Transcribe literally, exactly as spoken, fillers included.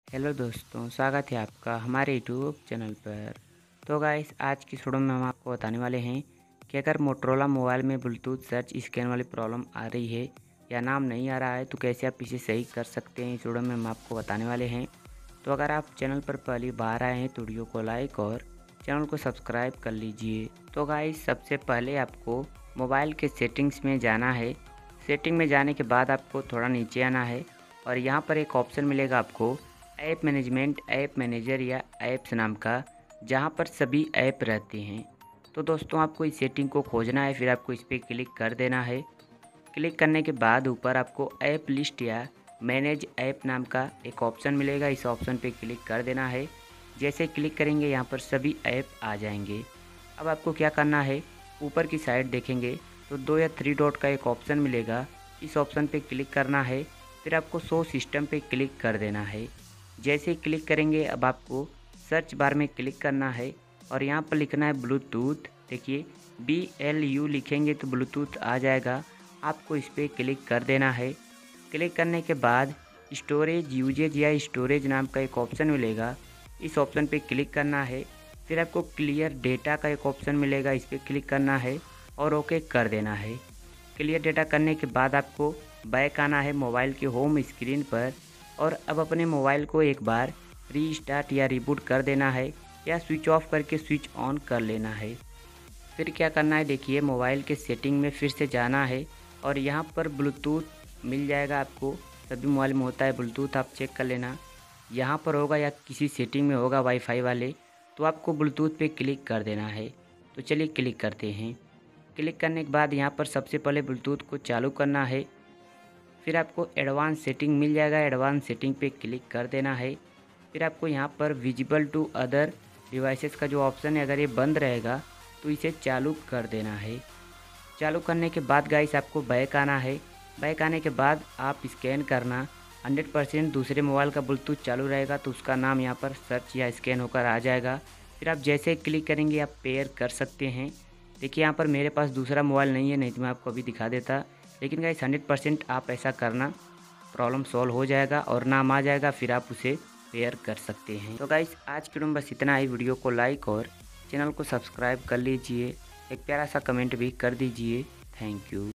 Hello दोस्तों, स्वागत है आपका हमारे यूट्यूब चैनल पर। तो गाइस, आज की वीडियो में हम आपको बताने वाले हैं कि अगर मोटरोला मोबाइल में ब्लूटूथ सर्च स्कैन वाली प्रॉब्लम आ रही है या नाम नहीं आ रहा है तो कैसे आप इसे सही कर सकते हैं। इस वीडियो में हम आपको बताने वाले हैं। तो अगर आप चैनल पर पहली बार आए हैं तो वीडियो को लाइक और चैनल को सब्सक्राइब कर लीजिए। तो गाइस, सबसे पहले आपको मोबाइल के सेटिंग्स में जाना है। सेटिंग में जाने के बाद आपको थोड़ा नीचे आना है और यहाँ पर एक ऑप्शन मिलेगा आपको ऐप मैनेजमेंट, ऐप मैनेजर या ऐप्स नाम का, जहाँ पर सभी ऐप रहते हैं। तो दोस्तों, आपको इस सेटिंग को खोजना है, फिर आपको इस पर क्लिक कर देना है। क्लिक करने के बाद ऊपर आपको ऐप लिस्ट या मैनेज ऐप नाम का एक ऑप्शन मिलेगा। इस ऑप्शन पे क्लिक कर देना है। जैसे क्लिक करेंगे यहाँ पर सभी ऐप आ जाएंगे। अब आपको क्या करना है, ऊपर की साइड देखेंगे तो दो या थ्री डॉट का एक ऑप्शन मिलेगा। इस ऑप्शन पे क्लिक करना है, फिर आपको शो सिस्टम पे क्लिक कर देना है। जैसे ही क्लिक करेंगे अब आपको सर्च बार में क्लिक करना है और यहाँ पर लिखना है ब्लूटूथ। देखिए बी एल यू लिखेंगे तो ब्लूटूथ आ जाएगा। आपको इस पर क्लिक कर देना है। क्लिक करने के बाद स्टोरेज यूजेज या स्टोरेज नाम का एक ऑप्शन मिलेगा। इस ऑप्शन पे क्लिक करना है। फिर आपको क्लियर डेटा का एक ऑप्शन मिलेगा, इस पर क्लिक करना है और ओके कर देना है। क्लियर डेटा करने के बाद आपको बैक आना है मोबाइल के होम स्क्रीन पर और अब अपने मोबाइल को एक बार रीस्टार्ट या रिबूट कर देना है या स्विच ऑफ करके स्विच ऑन कर लेना है। फिर क्या करना है, देखिए मोबाइल के सेटिंग में फिर से जाना है और यहाँ पर ब्लूटूथ मिल जाएगा आपको। सभी मोबाइल में होता है ब्लूटूथ, आप चेक कर लेना। यहाँ पर होगा या किसी सेटिंग में होगा वाईफाई वाले, तो आपको ब्लूटूथ पे क्लिक कर देना है। तो चलिए क्लिक करते हैं। क्लिक करने के बाद यहाँ पर सबसे पहले ब्लूटूथ को चालू करना है। फिर आपको एडवांस सेटिंग मिल जाएगा, एडवांस सेटिंग पे क्लिक कर देना है। फिर आपको यहाँ पर विजिबल टू अदर डिवाइसेस का जो ऑप्शन है, अगर ये बंद रहेगा तो इसे चालू कर देना है। चालू करने के बाद गाइस आपको बैक आना है। बैक आने के बाद आप स्कैन करना। हंड्रेड परसेंट दूसरे मोबाइल का ब्लूटूथ चालू रहेगा तो उसका नाम यहाँ पर सर्च या स्कैन होकर आ जाएगा। फिर आप जैसे क्लिक करेंगे आप पेयर कर सकते हैं। देखिए यहाँ पर मेरे पास दूसरा मोबाइल नहीं है, नहीं तो मैं आपको अभी दिखा देता। लेकिन गाइस हंड्रेड परसेंट आप ऐसा करना, प्रॉब्लम सॉल्व हो जाएगा और नाम आ जाएगा, फिर आप उसे पेयर कर सकते हैं। तो गाइस आज के वीडियो में बस इतना ही। वीडियो को लाइक और चैनल को सब्सक्राइब कर लीजिए। एक प्यारा सा कमेंट भी कर दीजिए। Thank you.